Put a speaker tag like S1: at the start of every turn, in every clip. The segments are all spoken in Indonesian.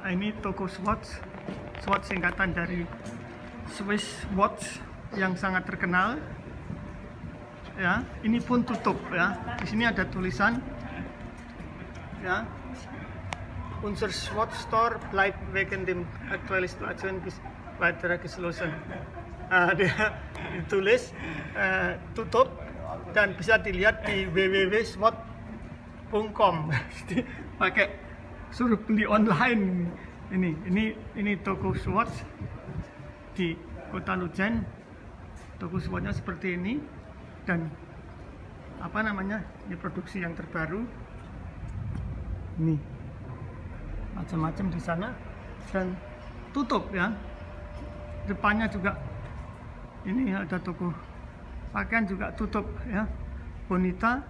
S1: Ini toko Swatch. Swatch singkatan dari Swiss Watch yang sangat terkenal. Ya, ini pun tutup ya. Di sini ada tulisan ya. Unser Swatch Store bleibt wegen dem aktuellen Situation bis weiterer geschlossen. Dia ditulis tutup dan bisa dilihat di www.swatch.com. Pakai suruh beli online. Ini toko Swatch di Kota Lujen. Toko Swatchnya seperti ini, dan apa namanya, ini produksi yang terbaru. Ini macam-macam di sana dan tutup ya. Depannya juga ini ada toko pakaian juga tutup ya. Bonita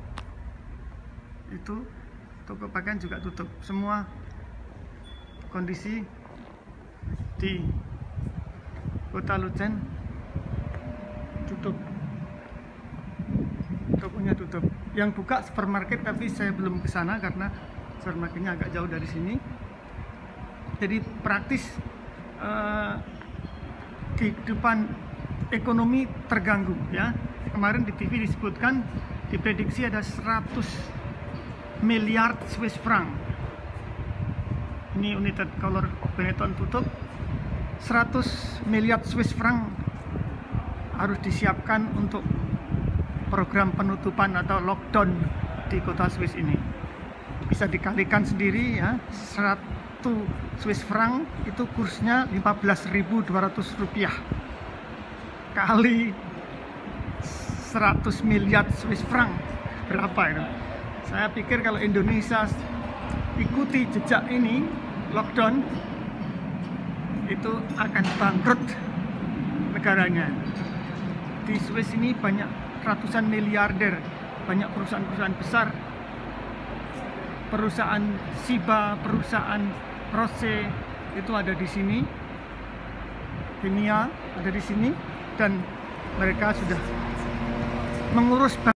S1: itu toko pakaian juga tutup. Semua kondisi di Kota Lujen tutup, tokonya tutup. Yang buka supermarket, tapi saya belum ke sana karena supermarketnya agak jauh dari sini. Jadi praktis kehidupan ekonomi terganggu ya. Kemarin di TV disebutkan, diprediksi ada 100 miliar Swiss franc. Ini United Color Benetton tutup. 100 miliar Swiss franc harus disiapkan untuk program penutupan atau lockdown di kota Swiss ini. Bisa dikalikan sendiri ya. 100 Swiss franc itu kursnya 15.200 rupiah kali 100 miliar Swiss franc, berapa itu? Saya pikir kalau Indonesia ikuti jejak ini, lockdown, itu akan bangkrut negaranya. Di Swiss ini banyak ratusan miliarder, banyak perusahaan-perusahaan besar, perusahaan Shiba, perusahaan Roche itu ada di sini, Henia ada di sini, dan mereka sudah mengurus